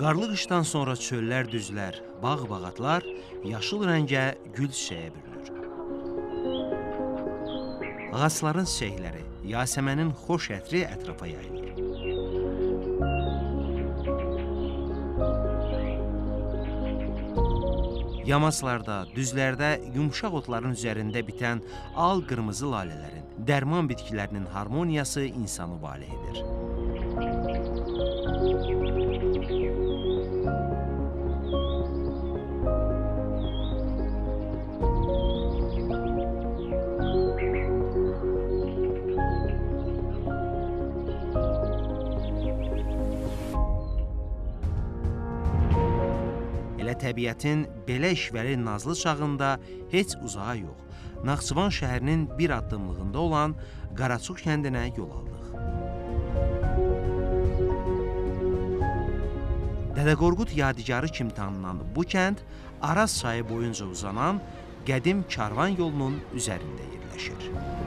Qarlı qışdan sonra çöllər düzlər, bağ-bağatlar yaşıl rəngə gül çiçəyə bürünür. Ağacların çiçəkləri, yasəmənin xoş ətri ətrafa yayılır. Yamaclarda, düzlərdə yumşaq otların üzərində bitən al-qırmızı lalələrin, dərman bitkilərinin harmoniyası insanı valeh edir. Elə təbiətin belə işvəli nazlı çağında heç uzağa yox, Naxçıvan şəhərinin bir addımlığında olan Qaraçuq kəndinə yol aldıq. Dədə Qorqud yadigarı kimi tanınan bu kənd Araz çayı boyunca uzanan qədim karvan yolunun üzərində yerləşir.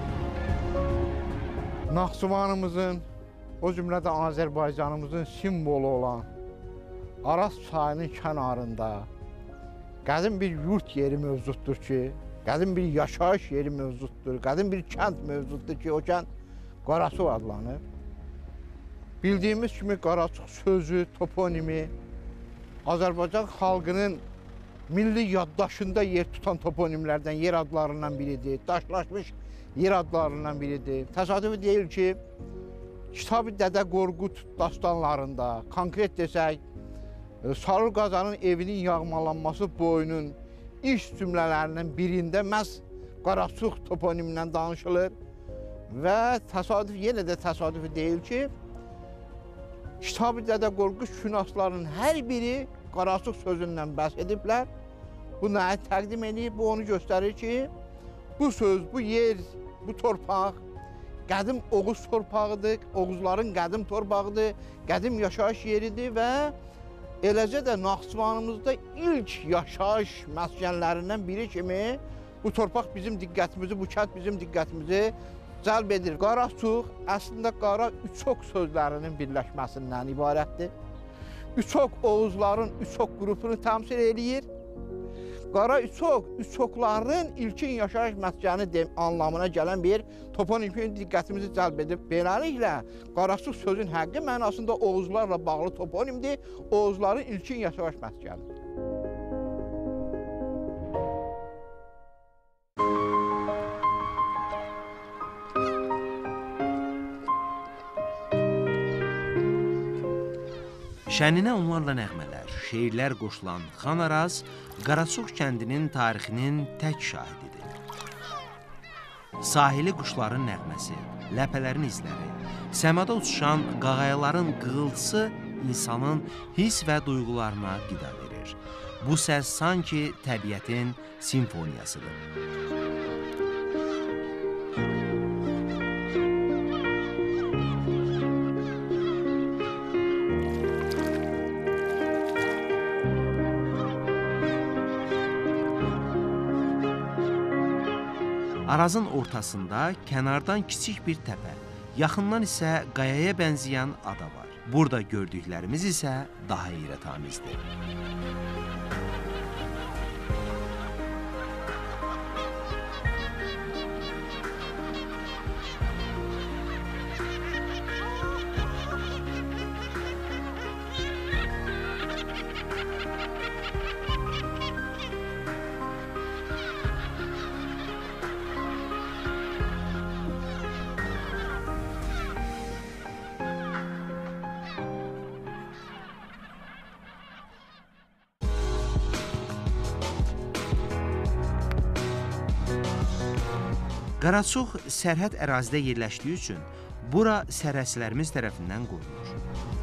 Naxçıvanımızın, o cümlədə Azərbaycanımızın simvolu olan Araz çayının kənarında qədim bir yurt yeri mövcuddur ki, qədim bir yaşayış yeri mövcuddur, qədim bir kənd mövcuddur ki, o kənd Qaraçuq adlanır. Bildiyimiz kimi Qaraçuq sözü, toponimi Azərbaycan xalqının milli yaddaşında yer tutan toponimlərdən, yer adlarından biridir, daşlaşmış yer adlarından biridir. Təsadüfi deyil ki, Kitab-ı Dədə Qorqud dastanlarında, konkret desək, Sarı Qazanın evinin yağmalanması boyunun iş cümlələrinin birində məhz Qaraçuq toponimindən danışılır və təsadüf, yenə də təsadüfi deyil ki, Kitab-ı Dədə Qorqud şünaslarının hər biri Qaraçuq sözündən bəhs ediblər. Bu nəyi təqdim edir? Bu onu göstərir ki, bu söz, bu yer, bu torpaq qədim Oğuz torpağıdır, Oğuzların qədim torpağıdır, qədim yaşayış yeridir və eləcə də Naxçıvanımızda ilk yaşayış məskənlərindən biri kimi bu torpaq bizim diqqətimizi, bu kənd bizim diqqətimizi cəlb edir. Qaraçuq əslində qara üçok sözlərinin birləşməsindən ibarətdir. Üçok Oğuzların üçok qrupunu təmsil edir. Qara üçok, üçokların ilkin yaşayış məskəni anlamına gələn bir toponim ki, diqqətimizi cəlb edib. Beləliklə, Qaraçuq sözün həqiqi mənasında Oğuzlarla bağlı toponimdir, Oğuzların ilkin yaşayış məskənidir. Şəninə onlarla nəğmələr, şeirlər qoşulan Xan Araz, Qaraçuq kəndinin tarixinin tək şahididir. Sahili quşların nəğməsi, ləpələrin izləri, səmada uçuşan qağayaların qığıltısı insanın hiss və duyğularına qida verir. Bu səs sanki təbiətin simfoniyasıdır. Arazın ortasında kənardan kiçik bir təpə, yaxından isə qayaya bənzəyən ada var. Burada gördüklərimiz isə daha heyrətamizdir. Qaraçuq sərhəd ərazidə yerləşdiyi üçün bura sərhədçilərimiz tərəfindən qorunur.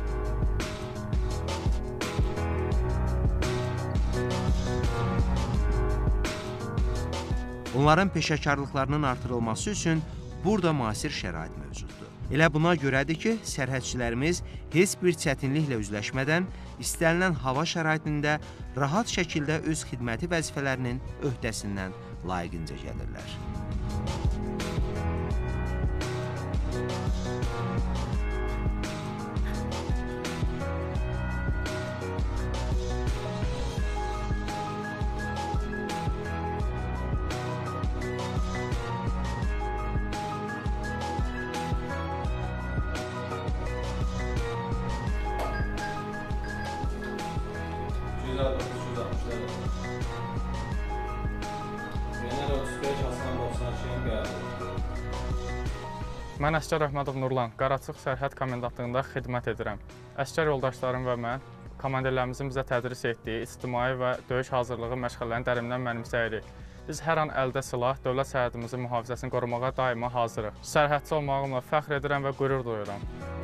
Onların peşəkarlıqlarının artırılması üçün burada müasir şərait mövcuddur. Elə buna görədir ki, sərhədçilərimiz heç bir çətinliklə üzləşmədən istənilən hava şəraitində rahat şəkildə öz xidməti vəzifələrinin öhdəsindən layiqincə gəlirlər. Mən Əsgər Əhmədov Nurlan, Qaraçıq Sərhəd Komendantlığında xidmət edirəm. Əsgər yoldaşlarım və mən komandirlərimizin bizə tədris etdiyi ictimai və döyüş hazırlığı məşğələlərini dərindən mənimsəyirik. Biz hər an əldə silah, dövlət sərhədimizin mühafizəsini qorumağa daima hazırıq. Sərhədçi olmağımla fəxr edirəm və qürur duyuram.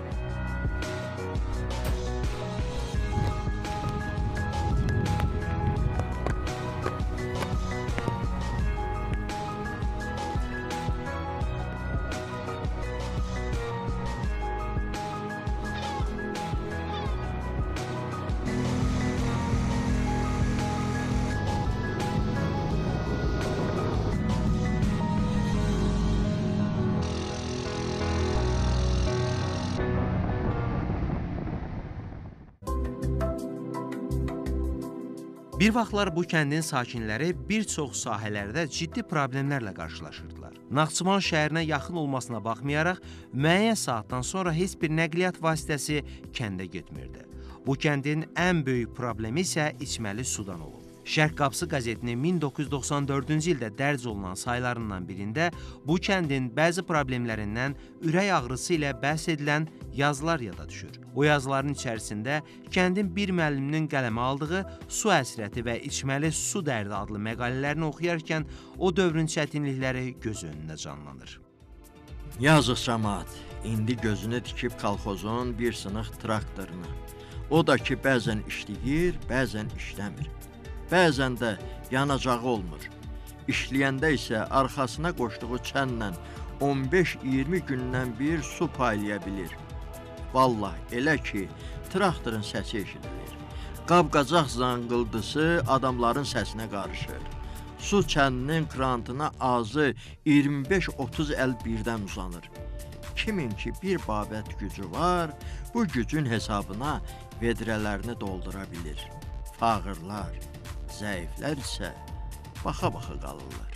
Bir vaxtlar bu kəndin sakinləri bir çox sahələrdə ciddi problemlərlə qarşılaşırdılar. Naxçıvan şəhərinə yaxın olmasına baxmayaraq, müəyyən saatdan sonra heç bir nəqliyyat vasitəsi kəndə getmirdi. Bu kəndin ən böyük problemi isə içməli sudan olub. Şərq Qapısı qəzetinin 1994-cü ildə dərc olunan saylarından birində bu kəndin bəzi problemlərindən ürək ağrısı ilə bəhs edilən yazılar yada düşür. O yazıların içərisində kəndin bir müəlliminin qələmə aldığı su həsrəti və içməli su dərdi adlı məqalələrini oxuyarkən o dövrün çətinlikləri göz önündə canlanır. Yazıq cəmaət, indi gözünü dikib kolxozun bir sınıq traktoruna. O da ki, bəzən işləyir, bəzən işləmir. Bəzən də yanacağı olmur. İşləyəndə isə arxasına qoşduğu çənlə 15-20 gündən bir su paylaya bilir. Vallahi elə ki, traktorun səsi eşidilir. Qab-qacaq zangıldısı adamların səsinə qarışır. Su çəninin krantına azı 25-30 əl birdən uzanır. Kimin ki bir babət gücü var, bu gücün hesabına vedrələrini doldura bilir. Fağırlar, zəiflər isə baxa-baxa qalırlar.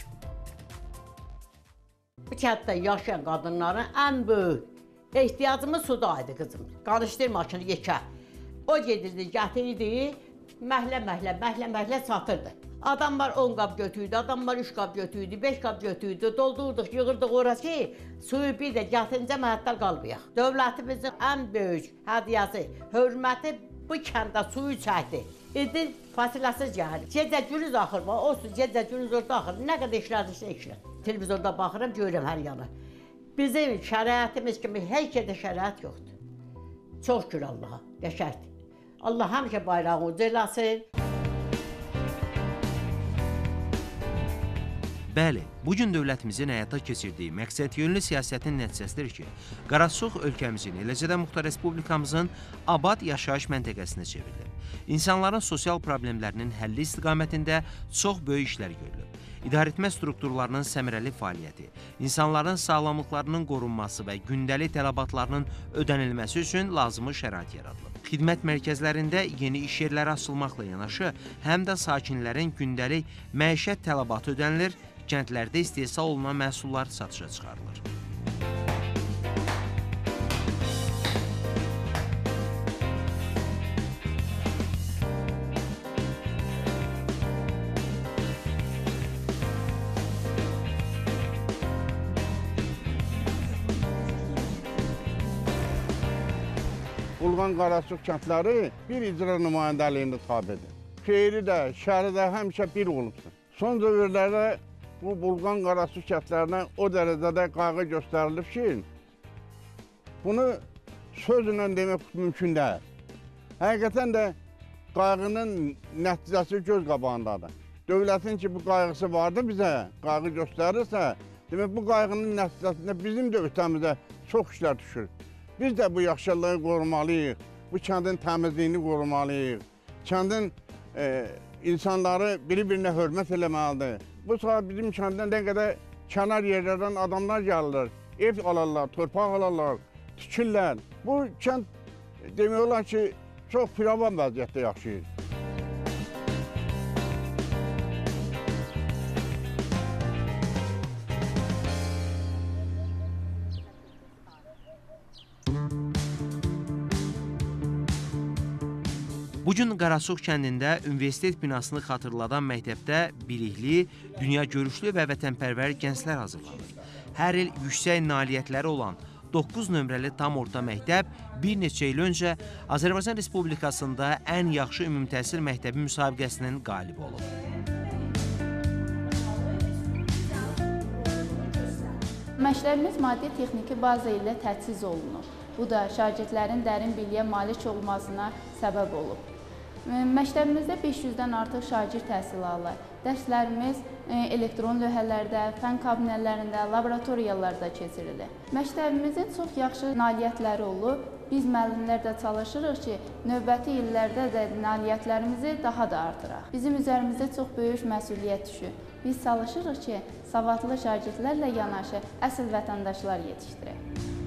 Bu kənddə yaşayan qadınların ən böyük ehtiyacımız sudaydı qızım. Qarışdır maşını yekə. O gedirdi, gətirirdi, məhlə satırdı. Adamlar 10 qab götürdü, adamlar 3 qab götürdü, 5 qab götürdü, doldurduq, yığırdıq orası ki, suyu bir də gətincə məhətlər qalmayaq. Dövlətimizin ən böyük hədiyyəsi, hörməti bu kəndə suyu çəkdi. İndi fasiləsiz gəlir. Gecə günüz axır, o su gecə günüz orada axır. Nə qədər işlədirsə işlər. Televizorda baxıram, görürəm hər yanı. Bizim şəraitimiz kimi heç yerdə şərait yoxdur. Çox şükür Allaha, qəşərdir. Allah həmişə bayrağı uca eləsin. Bəli, bugün dövlətimizin həyata keçirdiyi məqsədyönlü siyasətin nəticəsidir ki, Qaraçıq ölkəmizin, eləcə də Muxtar Respublikamızın abad yaşayış məntəqəsinə çevrilib. İnsanların sosial problemlərinin həlli istiqamətində çox böyük işlər görülüb. İdarəetmə strukturlarının səmərəli fəaliyyəti, insanların sağlamlıqlarının qorunması və gündəlik tələbatlarının ödənilməsi üçün lazımi şərait yaradılıb. Xidmət mərkəzlərində yeni iş yerləri açılmaqla yanaşı, həm də sakinlərin gündəlik məişət tələbatı ödənilir, kəndlərdə istehsal olunan məhsullar satışa çıxarılır. Bulğan Qaraçıq kəndləri bir icra nümayəndəliyində tabidir. Şehri də, şəhəri də həmişə bir olubdur. Son dövrlərdə bu Bulğan Qaraçıq kəndlərinə o dərəcədə qayğı göstərilib ki, bunu sözlə demək mümkün deyil. Həqiqətən də qayğının nəticəsi göz qabağındadır. Dövlətin ki, bu qayğısı vardı bizə, qayğı göstərirsə, demək bu qayğının nəticəsində bizim də ötəmizə çox işlər düşür. Biz də bu yaxşılığı qorumalıyıq, bu kəndin təmizliyini qorumalıyıq, kəndin insanları bir-birinə hörmət eləməlidir. Bu saat bizim kənddən nə qədər kənar yerlərdən adamlar gəlirlər, ev alarlar, torpaq alarlar, tikirlər. Bu kənd demək olar ki, çox firavan vəziyyətdə yaşayır. Bu gün Qarasuq kəndində universitet binasını xatırladan məktəbdə bilikli, dünyagörüşlü və vətənpərvər gənclər hazırlanır. Hər il yüksək nailiyyətləri olan 9 nömrəli tam orta məktəb bir neçə il öncə Azərbaycan Respublikasında ən yaxşı ümumi təhsil məktəbi müsabiqəsinin qalibi olub. Məktəbimiz maddi-texniki baza ilə təchiz olunub. Bu da şagirdlərin dərin biliyə malik olmasına səbəb olub. Məktəbimizdə 500-dən artıq şagird təhsil alır. Dərslərimiz elektron lövhələrdə, fən kabinələrində, laboratoriyalarda keçirilir. Məktəbimizin çox yaxşı nailiyyətləri olub. Biz müəllimlər də çalışırıq ki, növbəti illərdə də nailiyyətlərimizi daha da artıraq. Bizim üzərimizdə çox böyük məsuliyyət düşür. Biz çalışırıq ki, savadlı şagirdlərlə yanaşı əsl vətəndaşlar yetişdirək.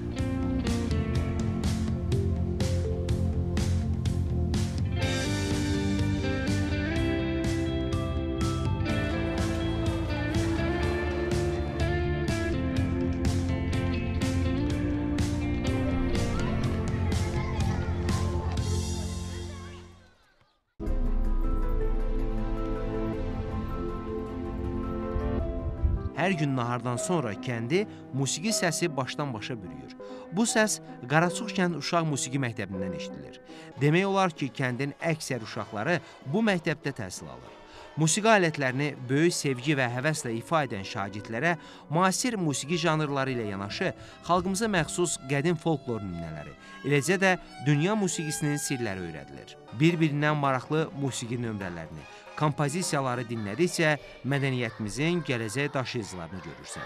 Hər gün nahardan sonra kəndi musiqi səsi başdan-başa bürüyür. Bu səs Qarasuq kənd uşaq musiqi məktəbindən eşidilir. Demək olar ki, kəndin əksər uşaqları bu məktəbdə təhsil alır. Musiqi alətlərini böyük sevgi və həvəslə ifa edən şagirdlərə müasir musiqi janrları ilə yanaşı xalqımıza məxsus qədim folklor nümunələri, eləcə də dünya musiqisinin sirləri öyrədilir. Bir-birindən maraqlı musiqi nömrələrini, kompozisiyaları dinlədikcə mədəniyyətimizin gələcək daşıyıcılarını görürsən.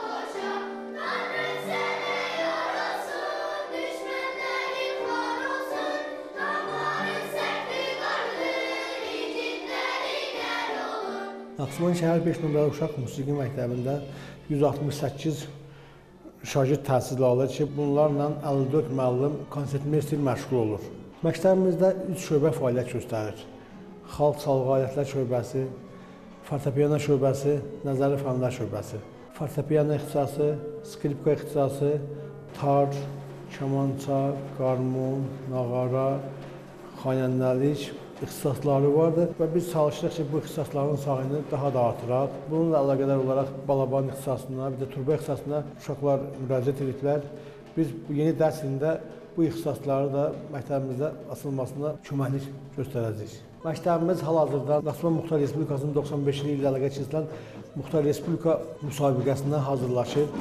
Naxçıvan şəhər 5 nömrəli uşaq musiqi məktəbində 168 şagird təhsil alır ki, bunlarla 54 müəllim konsertmeyster məşğul olur. Məktəbimizdə 3 şöbə fəaliyyət göstərir. Xalq çalğı alətlər şöbəsi, fortepiano şöbəsi, nəzəri fənlər şöbəsi. Fortepiano ixtisası, skripka ixtisası, tar, kamança, qarmon, nağara, xanəndəlik ixtisasları vardır və biz çalışırıq ki, bu ixtisasların sayını daha da artıraq. Bununla əlaqədar olaraq balaban ixtisasına, bir də turba ixtisasına uşaqlar müraciət ediblər. Biz yeni dərs ilində bu ixtisasları da məktəbimizdə açılmasına köməklik göstərəcəyik. Məktəbimiz hal-hazırda Naxçıvan Muxtar Respublikasının 95-ci ildə əlaqə keçirilən Muxtar Respublika müsabiqəsindən hazırlaşır.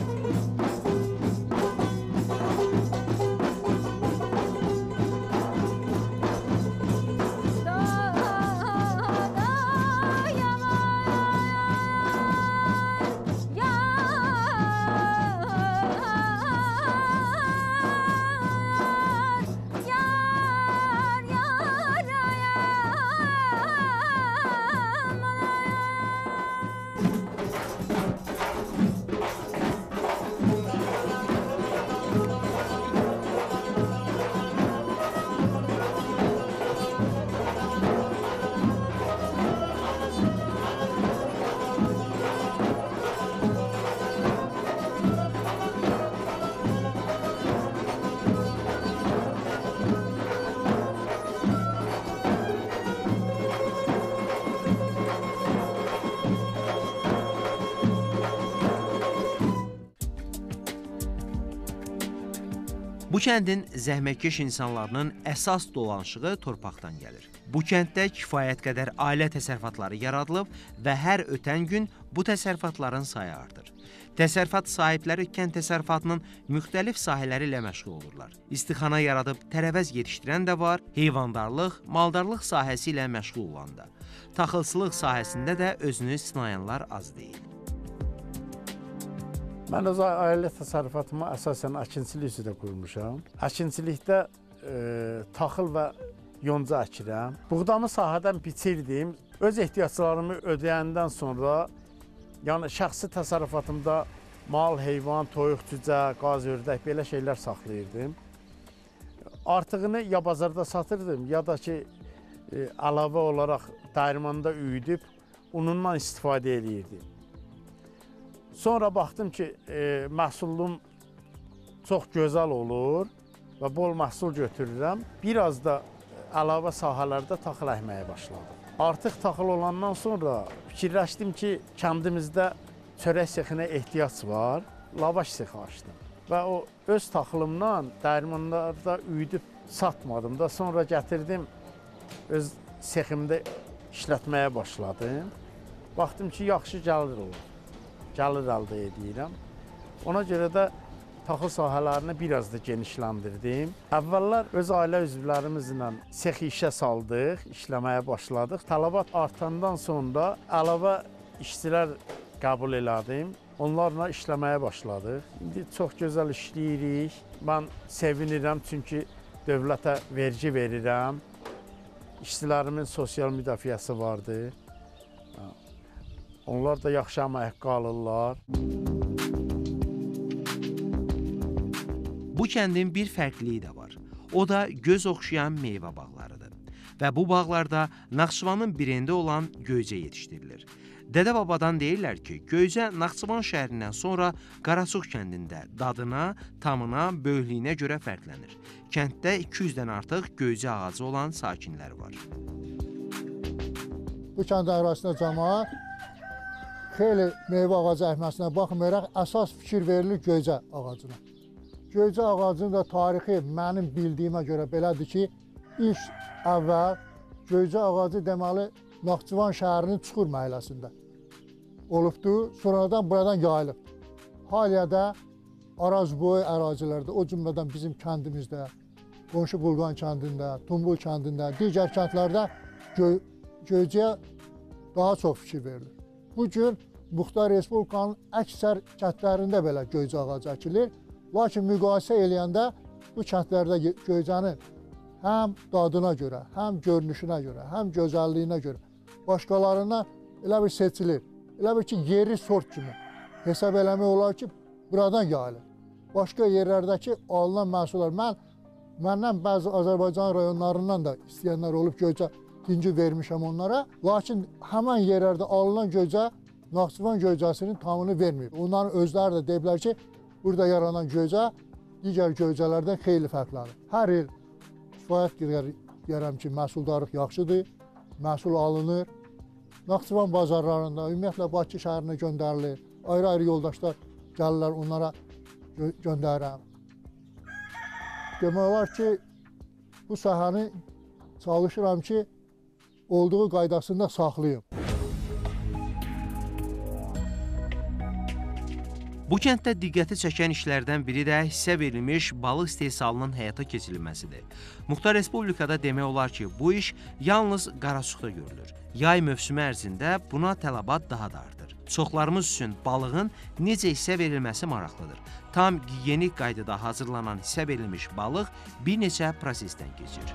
Bu kəndin zəhmətkeş insanlarının əsas dolanışığı torpaqdan gəlir. Bu kənddə kifayət qədər ailə təsərrüfatları yaradılıb və hər ötən gün bu təsərrüfatların sayı artır. Təsərrüfat sahibləri kənd təsərrüfatının müxtəlif sahələri ilə məşğul olurlar. İstixana yaradıb tərəvəz yetişdirən də var, heyvandarlıq, maldarlıq sahəsi ilə məşğul olan da. Taxılçılıq sahəsində də özünü sınayanlar az deyil. Mən öz ailə təsərrüfatımı əsasən əkinçilik üzrə qurmuşam. Əkinçilikdə taxıl və yonca əkirəm. Buğdanı sahədən biçirdim. Öz ehtiyaclarımı ödəyəndən sonra, yəni şəxsi təsərrüfatımda mal, heyvan, toyuq, cücə, qaz, ördək belə şeylər saxlayırdım. Artığını ya bazarda satırdım, ya da ki əlavə olaraq dəyirmanda üyüdüb unundan istifadə edirdim. Sonra baxdım ki, məhsulum çox gözəl olur və bol məhsul götürürəm. Biraz da əlavə sahələrdə taxıl əkməyə başladım. Artıq taxıl olandan sonra fikirləşdim ki, kəndimizdə çörək sexinə ehtiyac var, lavaş sexi açdım. Və o öz taxılımdan dəyirmanlarda üyüdüb satmadım da, sonra gətirdim, öz seximdə işlətməyə başladım. Baxdım ki, yaxşı gəlir olur, gəlir əldə edirəm. Ona görə də taxıl sahələrini biraz da genişləndirdim. Əvvəllər öz ailə üzvlərimizlə sexi işə saldıq, işləməyə başladıq. Tələbat artandan sonra əlavə işçilər qəbul elədim. Onlarla işləməyə başladıq. İndi çox gözəl işləyirik. Mən sevinirəm çünki dövlətə vergi verirəm. İşçilərimin sosial müdafiəsi vardır. Onlar da yaxşı əmək alırlar. Bu kəndin bir fərqliliyi də var. O da göz oxşayan meyvə bağlarıdır. Və bu bağlarda Naxçıvanın birində olan göycə yetişdirilir. Dədə-babadan deyirlər ki, göycə Naxçıvan şəhərindən sonra Qaraçıq kəndində dadına, tamına, böyüklüyünə görə fərqlənir. Kənddə 200-dən artıq göycə ağacı olan sakinlər var. Bu kənd ərazisində cəmaət xeyli meyvə ağacı əkməsinə baxmayaraq əsas fikir verilir göycə ağacına. Göycə ağacının da tarixi mənim bildiyimə görə belədir ki, ilk əvvəl göycə ağacı deməli Naxçıvan şəhərinin Çuxur məhəlləsində olubdur, sonradan buradan yayılıb. Hal-hazırda Arazboy ərazilərdə, o cümlədən bizim kəndimizdə, qonşu Bulqan kəndində, Tumbul kəndində, digər kəndlərdə göycəyə daha çox fikir verilir. Bugün Muxtar Respublikanın əksər kəndlərində belə göycə ağacı əkilir. Lakin müqayisə eləyəndə bu kəndlərdə göycənin həm dadına görə, həm görünüşünə görə, həm gözəlliyinə görə başqalarına elə bir seçilir. Elə bir ki, yerli sort kimi hesab eləmək olar ki, buradan yayılır. Başqa yerlərdəki alınan məhsullar, məndən bəzi Azərbaycan rayonlarından da istəyənlər olub göycə dinci vermişəm onlara. Lakin həmən yerlərdə alınan göycə Naxçıvan göycəsinin tamını verməyib. Onların özləri də deyiblər ki, burada yaranan göycə digər göycələrdən xeyli fərqlənir. Hər il kifayət deyərəm ki, məhsuldarlıq yaxşıdır, məhsul alınır. Naxçıvan bazarlarında, ümumiyyətlə Bakı şəhərinə göndərilir. Ayrı-ayrı yoldaşlar gəlirlər, onlara göndərirəm. Demək olar ki, bu sahəni çalışıram ki, olduğu qaydasında saxlayım. Bu kənddə diqqəti çəkən işlərdən biri də hissə verilmiş balıq istehsalının həyata keçirilməsidir. Muxtar Respublikada demək olar ki, bu iş yalnız Qaraçıqda görülür. Yay mövsümü ərzində buna tələbat daha da artır. Çoxlarımız üçün balığın necə hissə verilməsi maraqlıdır. Tam gigiyenik qaydada hazırlanan hissə verilmiş balıq bir neçə prosesdən keçir.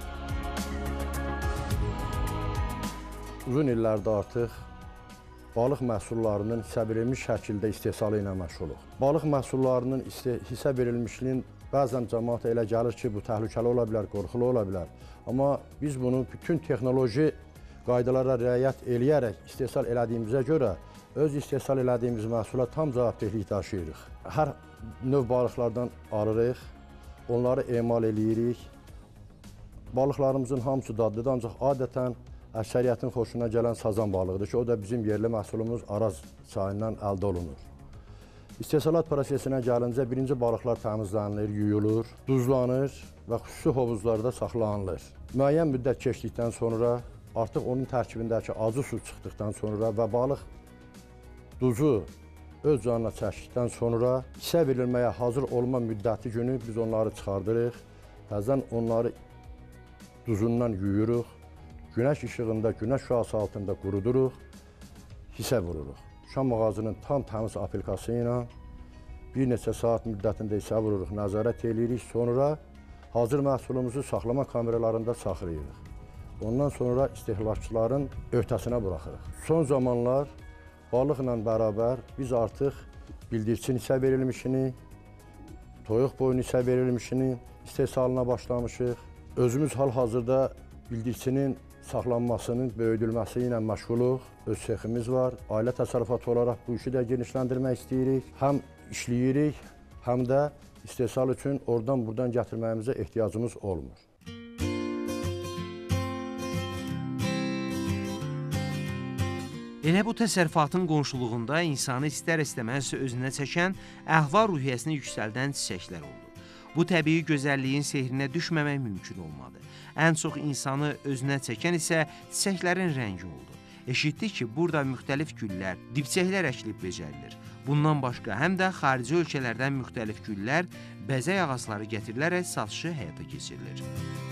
Uzun illərdə artıq balıq məhsullarının hissə verilmiş şəkildə istehsalı ilə məşğuluq. Balıq məhsullarının hissə verilmişliyin bəzən cəmaata elə gəlir ki, bu təhlükəli ola bilər, qorxulu ola bilər. Amma biz bunu bütün texnoloji qaydalara riayət eləyərək istehsal elədiyimizə görə öz istehsal elədiyimiz məhsula tam cavabdehlik daşıyırıq. Hər növ balıqlardan alırıq, onları emal eləyirik. Balıqlarımızın hamısı dadlıdır, ancaq adətən əksəriyyətin xoşuna gələn sazan balığıdır ki, o da bizim yerli məhsulumuz Araz çayından əldə olunur. İstehsalat prosesinə gəlincə birinci balıqlar təmizlənilir, yuyulur, duzlanır və xüsusi hovuzlarda saxlanılır. Müəyyən müddət keçdikdən sonra artıq onun tərkibindəki acı su çıxdıqdan sonra və balıq duzu öz canına çəkdikdən sonra hissə verilməyə hazır olma müddəti günü biz onları çıxardırıq, təzədən onları duzundan yuyuruq, günəş işığında, günəş şüası altında quruduruq, hissə vururuq. Şam ağacının tam təmiz aplikası ilə bir neçə saat müddətində hissə vururuq, nəzarət edirik, sonra hazır məhsulumuzu saxlama kameralarında saxlayırıq. Ondan sonra istehlakçıların öhdəsinə buraxırıq. Son zamanlar balıqla bərabər biz artıq bildirçin hissə verilmişini, toyuq boynu hissə verilmişini istehsalına başlamışıq. Özümüz hal-hazırda bildirçinin saxlanmasının böyüdülməsi ilə məşğuluq, öz seximiz var. Ailə təsərrüfatı olaraq bu işi də genişləndirmək istəyirik. Həm işləyirik, həm də istehsal üçün oradan-buradan gətirməyimizə ehtiyacımız olmur. Elə bu təsərrüfatın qonşuluğunda insanı istər-istəməz özünə çəkən, əhval-ruhiyyəsini yüksəldən çiçəklər oldu. Bu təbii gözəlliyin sehrinə düşməmək mümkün olmadı. Ən çox insanı özünə çəkən isə çiçəklərin rəngi oldu. Eşitdik ki, burada müxtəlif güllər, dibçəklər əkilib becərilir. Bundan başqa həm də xarici ölkələrdən müxtəlif güllər, bəzək ağacları gətirilərək satışı həyata keçirilir.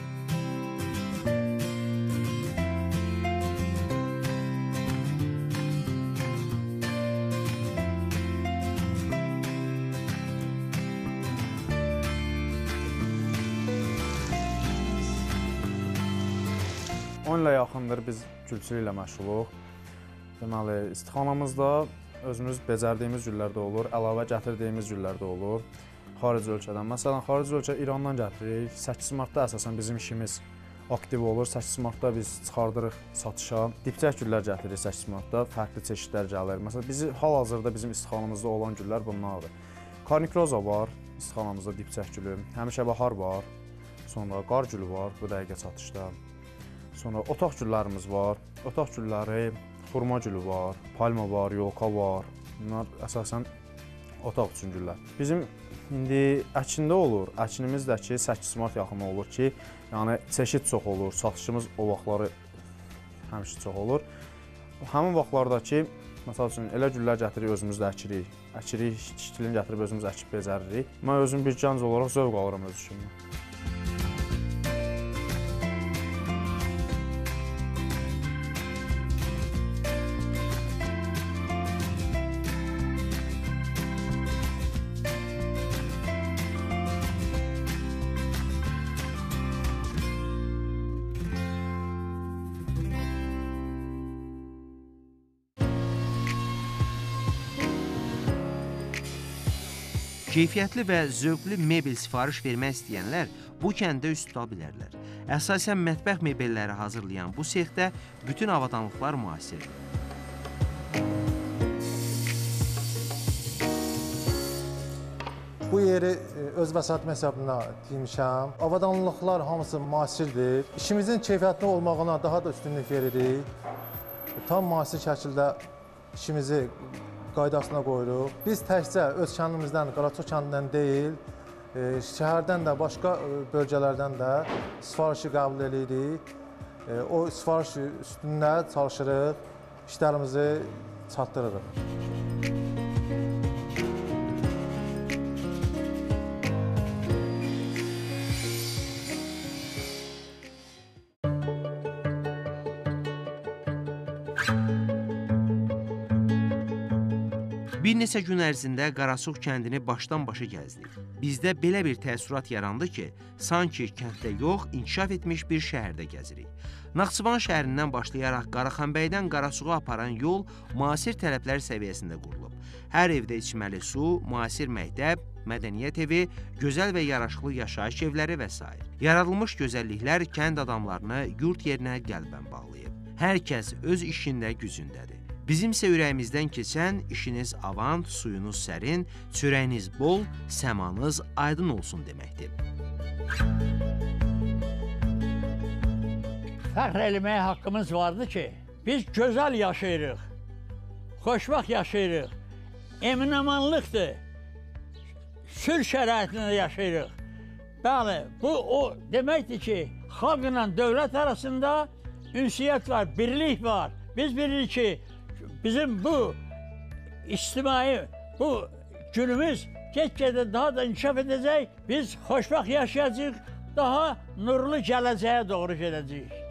Onunla yaxındır biz gülçülük ilə məşğuluq. Deməli, istixanamızda özümüz becərdiyimiz güllər də olur, əlavə gətirdiyimiz güllər də olur. Xarici ölkədən. Məsələn, xarici ölkə İrandan gətiririk. 8 martda əsasən bizim işimiz aktiv olur. 8 martda biz çıxardırıq satışa. Dibçək güllər gətiririk 8 martda. Fərqli çeşidlər gəlir. Məsələn, hal-hazırda bizim istixanamızda olan güllər bunlardır. Karnikroza var istixanamızda dibçək gülü. Həmişəbahar var. Sonra qar gülü var bu dəqiqə satışda. Sonra otaq güllərimiz var. Otaq gülləri, xurma gülü var, palma var, yolka var. Bunlar əsasən otaq üçün güllər. Bizim indi əkində olur. Əkinimiz də ki 8 mart yaxını olur ki, yəni çeşid çox olur. Satışımız o vaxtları həmişə çox olur. Həmin vaxtlarda ki, məsəl üçün elə güllər gətiririk özümüz də əkirik. Əkirik, şikilini gətirib özümüz əkib becəririk. Mən özüm bir gənc olaraq zövq alıram öz işimdən. Keyfiyyətli və zövqlü mebel sifariş vermək istəyənlər bu kəndə üst tuta bilərlər. Əsasən mətbəx mebelləri hazırlayan bu sexdə bütün avadanlıqlar müasirdir. Bu yeri öz vəsaitim hesabına tikmişəm. Avadanlıqlar hamısı müasirdir. İşimizin keyfiyyətli olmağına daha da üstünlük veririk. Tam müasir şəkildə işimizi qaydasına qoyuruq. Biz təkcə öz kəndimizdən, Qaraçox kəndindən deyil, şəhərdən də, başqa bölgələrdən də sifarişi qəbul edirik. O sifariş üstündə çalışırıq, işlərimizi çatdırırıq. Bir neçə gün ərzində Qaraçox kəndini başdan-başa gəzdik. Bizdə belə bir təəssürat yarandı ki, sanki kənddə yox, inkişaf etmiş bir şəhərdə gəzirik. Naxçıvan şəhərindən başlayaraq Qaraxanbəydən Qaraçoxa aparan yol müasir tələblər səviyyəsində qurulub. Hər evdə içməli su, müasir məktəb, mədəniyyət evi, gözəl və yaraşıqlı yaşayış evləri və s. Yaradılmış gözəlliklər kənd adamlarını yurt yerinə qəlbən bağlayıb. Hər kəs öz işində gücündədir. Bizimsə ürəyimizdən keçən işiniz avant, suyunuz sərin, çörəyiniz bol, səmanız aydın olsun deməkdir. Fəxr eləməyə haqqımız vardı ki, biz gözəl yaşayırıq, xoşbaxt yaşayırıq, emin-amanlıqdır, sülh şəraitində yaşayırıq. Bəli, bu o deməkdir ki, xalqla dövlət arasında ünsiyyət var, birlik var. Biz bilirik ki, bizim bu ictimai, bu günümüz get-gedə daha da inkişaf edəcək, biz xoşbaxt yaşayacağıq, daha nurlu gələcəyə doğru gedəcəyik.